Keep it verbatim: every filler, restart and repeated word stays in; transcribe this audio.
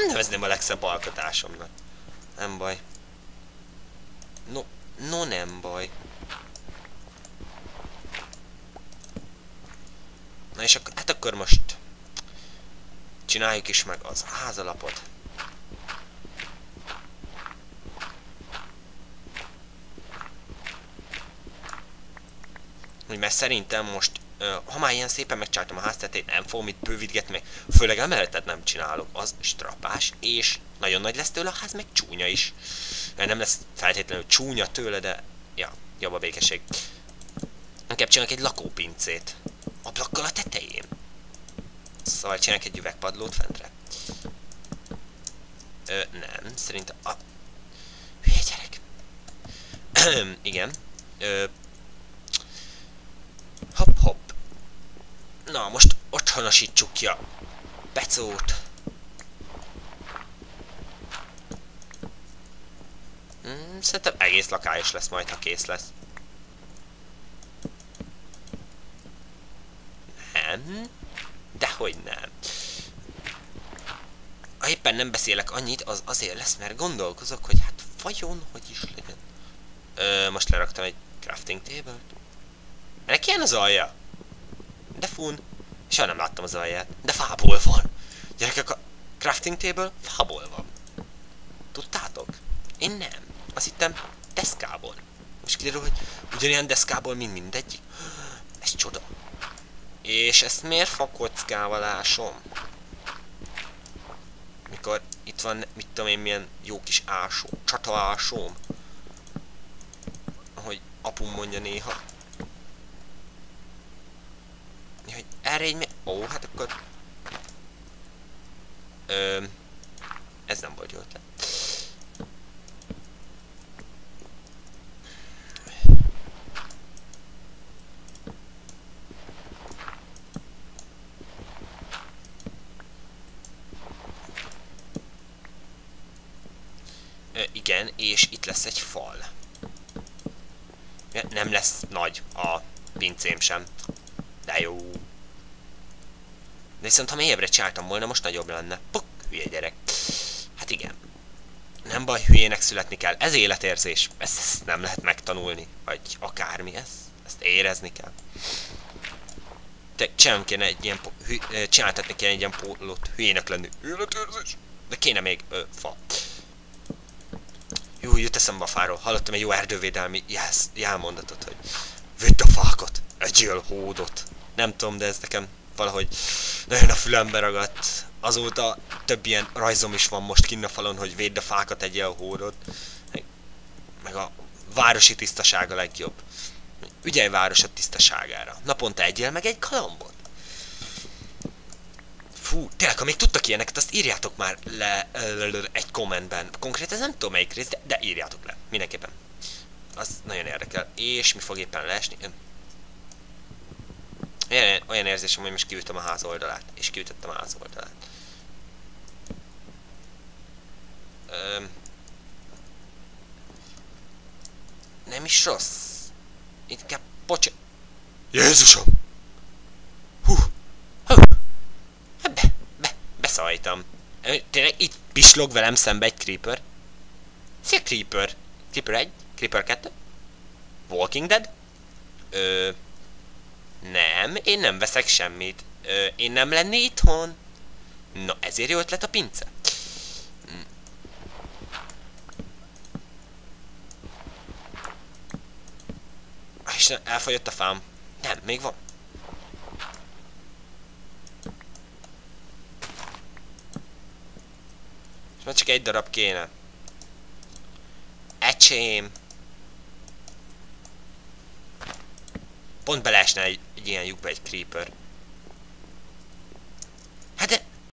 nem nevezném a legszebb alkotásomnak. Nem baj. No, no nem baj. Na és akkor, hát akkor most csináljuk is meg az házalapot. Mert szerintem most, uh, ha már ilyen szépen megcsináltam a háztetét, nem fogom itt bővítgetni meg. Főleg emelletet nem csinálok, az strapás, és nagyon nagy lesz tőle a ház, meg csúnya is. Nem lesz feltétlenül csúnya tőle, de ja, jobb a békesség. Inkább csinálok egy lakópincét. Ablakkal a tetején. Szóval csinálok egy üvegpadlót fentre. Ö, nem, szerintem a... Hülye gyerek. Igen. Ö... Hopp, hopp. Na, most otthonosítsuk ki a pecót. Hmm, szerintem egész lakályos lesz majd, ha kész lesz. Nem. Dehogy nem. Ha éppen nem beszélek annyit, az azért lesz, mert gondolkozok, hogy hát vajon, hogy is legyen. Ö, most leraktam egy crafting table-t. Ennek ilyen az alja? De fun. Soha nem láttam az alját. De fából van. Gyerekek, a crafting table fából van. Tudtátok? Én nem. Azt hittem deszkából. Most kiderül, hogy ugyanilyen deszkából, mint mindegyik. Ez csoda. És ezt miért fakockával ásom? Mikor itt van, mit tudom én, milyen jó kis ásó, csata ásóm. Ahogy apum mondja néha. Hogy erre egy mi... Ó, hát akkor... Ö, ez nem volt jó ötlet. Ö, igen, és itt lesz egy fal. Nem lesz nagy a pincém sem. De jó. De viszont ha mélyebbre csináltam volna, most nagyobb lenne. Puk, hülye gyerek. Hát igen. Nem baj, hülyének születni kell. Ez életérzés. Ezt, ezt nem lehet megtanulni. Vagy akármi. Ezt, ezt érezni kell. Te csinálom kéne egy ilyen... Hü, csináltatni kéne egy ilyen pólót. Hülyének lenni. Életérzés. De kéne még ö, fa. Jó, jut eszembe a fáról. Hallottam egy jó erdővédelmi jelz, jelmondatot, hogy vidd a fákat, egyél hódot. Nem tudom, de ez nekem valahogy nagyon a fülembe ragadt. Azóta több ilyen rajzom is van most kinn a falon, hogy védd a fákat, egyél hódot. Meg, meg a városi tisztaság a legjobb. Ügyelj városod tisztaságára. Naponta egyél meg egy galambot. Fú, tényleg, ha még tudtak ilyeneket, azt írjátok már le egy kommentben. Konkrét, ez nem tudom melyik rész, de, de írjátok le. Mindenképpen. Az nagyon érdekel. És mi fog éppen leesni? Olyan, olyan érzésem, hogy most kiütöm a ház oldalát. És kiütöttem a ház oldalát. Öm. Nem is rossz. Inkább pocsa... Jézusom! Hú! Hú! Be, be, beszajtam. Tényleg itt pislog velem szembe egy creeper. Szia creeper! Creeper egy? Creeper kettő? Walking Dead? Ö... Nem, én nem veszek semmit. Ö, én nem lenni itthon. Na, ezért jó ötlet a pince. Hm. Isten, elfogyott a fám. Nem, még van. És már csak egy darab kéne. Ecsém. Pont beleesne egy, egy ilyen lyukba egy creeper.